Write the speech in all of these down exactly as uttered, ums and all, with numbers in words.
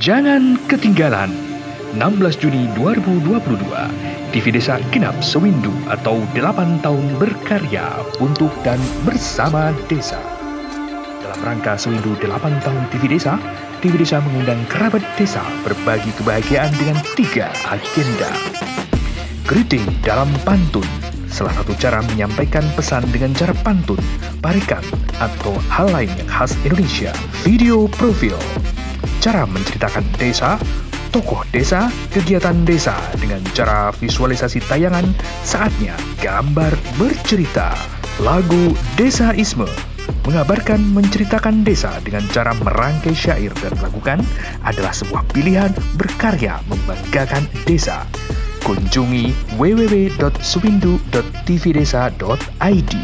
Jangan ketinggalan, enam belas Juni dua ribu dua puluh dua, T V Desa genap sewindu atau delapan tahun berkarya untuk dan bersama desa. Dalam rangka sewindu delapan tahun T V Desa, T V Desa mengundang kerabat desa berbagi kebahagiaan dengan tiga agenda. Greeting dalam pantun, salah satu cara menyampaikan pesan dengan cara pantun, parikan, atau hal lain yang khas Indonesia. Video profil, cara menceritakan desa, tokoh desa, kegiatan desa dengan cara visualisasi tayangan, saatnya gambar bercerita. Lagu Desaisme, mengabarkan menceritakan desa dengan cara merangkai syair dan lakukan adalah sebuah pilihan berkarya membanggakan desa. Kunjungi w w w dot sewindu dot t v desa dot i d.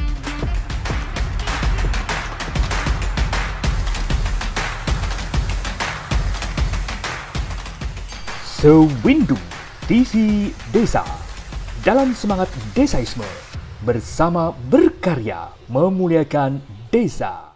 Sewindu T V Desa, dalam semangat desaisme, bersama berkarya memuliakan desa.